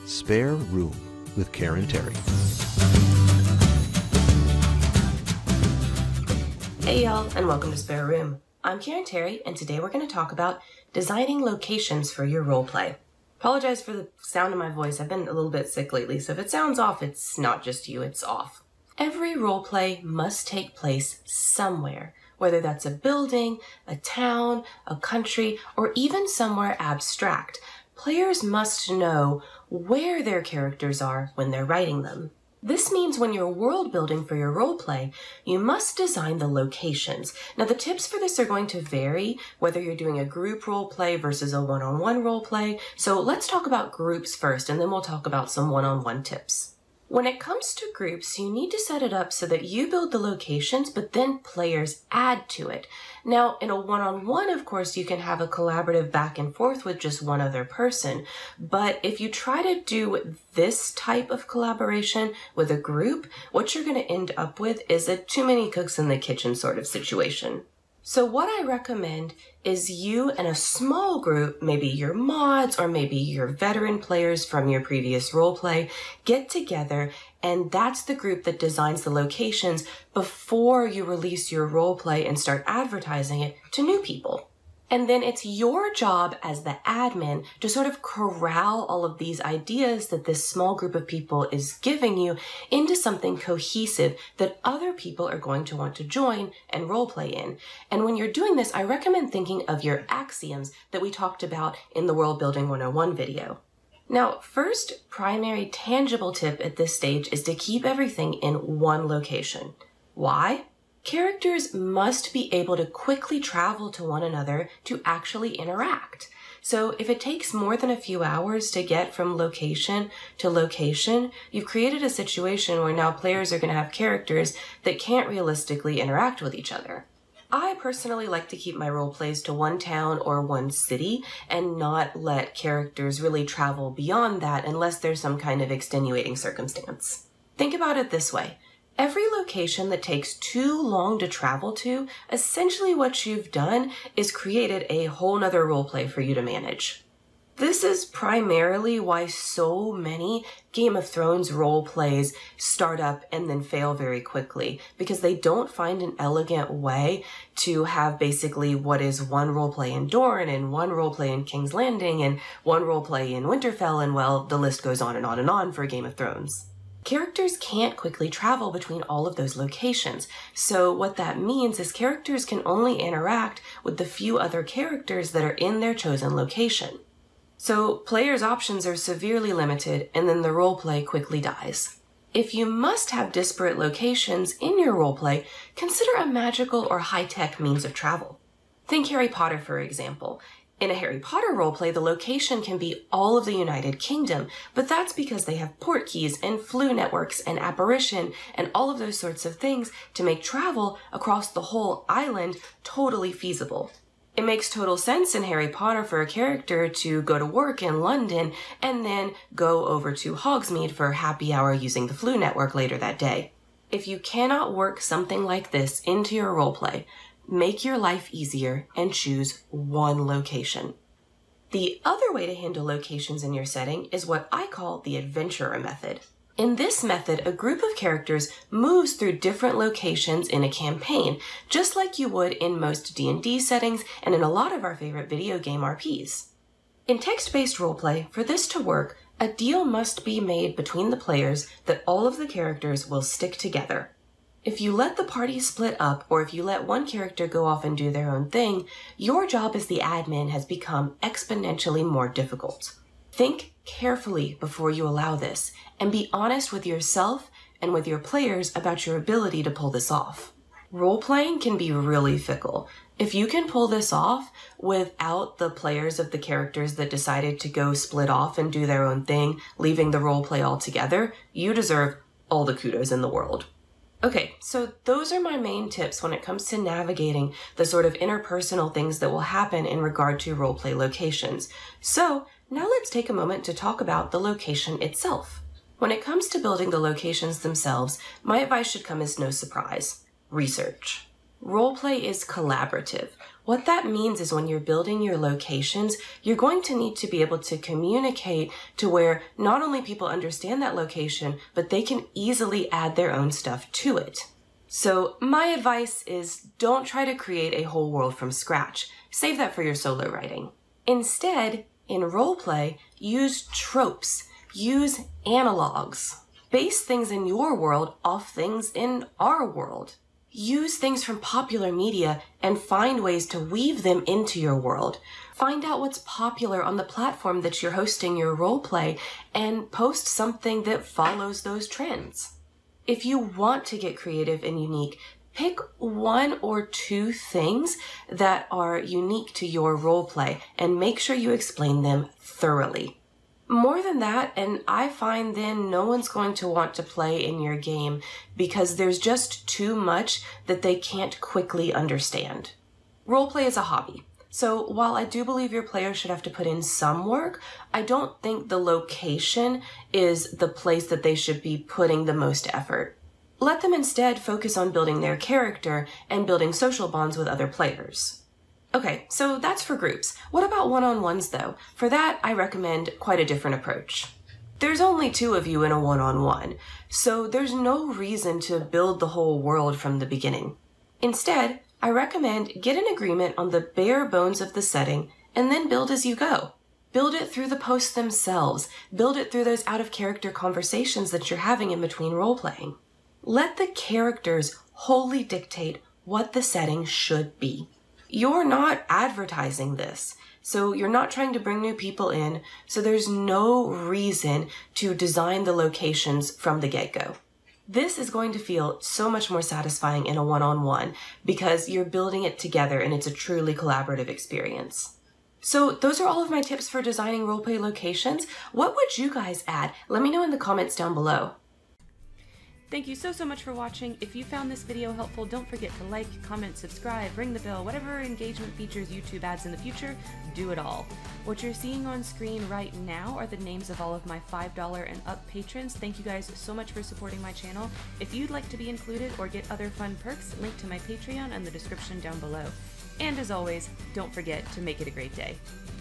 Spare Room with Karen Terry. Hey y'all, and welcome to Spare Room. I'm Karen Terry, and today we're going to talk about designing locations for your roleplay. Apologize for the sound of my voice. I've been a little bit sick lately, so if it sounds off, it's not just you, it's off. Every roleplay must take place somewhere, whether that's a building, a town, a country, or even somewhere abstract. Players must know where their characters are when they're writing them. This means when you're world building for your roleplay, you must design the locations. Now the tips for this are going to vary, whether you're doing a group roleplay versus a one-on-one roleplay. So let's talk about groups first, and then we'll talk about some one-on-one tips. When it comes to groups, you need to set it up so that you build the locations, but then players add to it. Now, in a one-on-one, of course, you can have a collaborative back and forth with just one other person. But if you try to do this type of collaboration with a group, what you're going to end up with is a too many cooks in the kitchen sort of situation. So what I recommend is you and a small group, maybe your mods or maybe your veteran players from your previous roleplay, get together, and that's the group that designs the locations before you release your roleplay and start advertising it to new people. And then it's your job as the admin to sort of corral all of these ideas that this small group of people is giving you into something cohesive that other people are going to want to join and roleplay in. And when you're doing this, I recommend thinking of your axioms that we talked about in the World Building 101 video. Now, first primary tangible tip at this stage is to keep everything in one location. Why? Characters must be able to quickly travel to one another to actually interact. So if it takes more than a few hours to get from location to location, you've created a situation where now players are going to have characters that can't realistically interact with each other. I personally like to keep my role plays to one town or one city and not let characters really travel beyond that unless there's some kind of extenuating circumstance. Think about it this way. Every location that takes too long to travel to, essentially what you've done is created a whole nother roleplay for you to manage. This is primarily why so many Game of Thrones roleplays start up and then fail very quickly, because they don't find an elegant way to have basically what is one roleplay in Dorne and one roleplay in King's Landing and one roleplay in Winterfell, and well, the list goes on and on and on for Game of Thrones. Characters can't quickly travel between all of those locations, so what that means is characters can only interact with the few other characters that are in their chosen location. So players' options are severely limited, and then the roleplay quickly dies. If you must have disparate locations in your roleplay, consider a magical or high-tech means of travel. Think Harry Potter, for example. In a Harry Potter roleplay, the location can be all of the United Kingdom, but that's because they have port keys and flu networks and apparition and all of those sorts of things to make travel across the whole island totally feasible. It makes total sense in Harry Potter for a character to go to work in London and then go over to Hogsmeade for happy hour using the flu network later that day. If you cannot work something like this into your roleplay, make your life easier and choose one location. The other way to handle locations in your setting is what I call the adventurer method. In this method, a group of characters moves through different locations in a campaign, just like you would in most D&D settings and in a lot of our favorite video game RPs. In text-based roleplay, for this to work, a deal must be made between the players that all of the characters will stick together. If you let the party split up, or if you let one character go off and do their own thing, your job as the admin has become exponentially more difficult. Think carefully before you allow this, and be honest with yourself and with your players about your ability to pull this off. Role-playing can be really fickle. If you can pull this off without the players of the characters that decided to go split off and do their own thing, leaving the roleplay altogether, you deserve all the kudos in the world. Okay, so those are my main tips when it comes to navigating the sort of interpersonal things that will happen in regard to roleplay locations. So now let's take a moment to talk about the location itself. When it comes to building the locations themselves, my advice should come as no surprise. Research. Roleplay is collaborative. What that means is when you're building your locations, you're going to need to be able to communicate to where not only people understand that location, but they can easily add their own stuff to it. So my advice is don't try to create a whole world from scratch. Save that for your solo writing. Instead, in roleplay, use tropes, use analogs. Base things in your world off things in our world. Use things from popular media and find ways to weave them into your world. Find out what's popular on the platform that you're hosting your roleplay and post something that follows those trends. If you want to get creative and unique, pick 1 or 2 things that are unique to your roleplay and make sure you explain them thoroughly. More than that, and I find then no one's going to want to play in your game because there's just too much that they can't quickly understand. Roleplay is a hobby, so while I do believe your players should have to put in some work, I don't think the location is the place that they should be putting the most effort. Let them instead focus on building their character and building social bonds with other players. Okay, so that's for groups. What about one-on-ones though? For that, I recommend quite a different approach. There's only 2 of you in a one-on-one, so there's no reason to build the whole world from the beginning. Instead, I recommend get an agreement on the bare bones of the setting and then build as you go. Build it through the posts themselves. Build it through those out-of-character conversations that you're having in between role-playing. Let the characters wholly dictate what the setting should be. You're not advertising this, so you're not trying to bring new people in, so there's no reason to design the locations from the get-go. This is going to feel so much more satisfying in a one-on-one because you're building it together and it's a truly collaborative experience. So those are all of my tips for designing roleplay locations. What would you guys add? Let me know in the comments down below. Thank you so much for watching. If you found this video helpful, don't forget to like, comment, subscribe, ring the bell, whatever engagement features YouTube adds in the future, do it all. What you're seeing on screen right now are the names of all of my $5 and up patrons. Thank you guys so much for supporting my channel. If you'd like to be included or get other fun perks, link to my Patreon in the description down below. And as always, don't forget to make it a great day.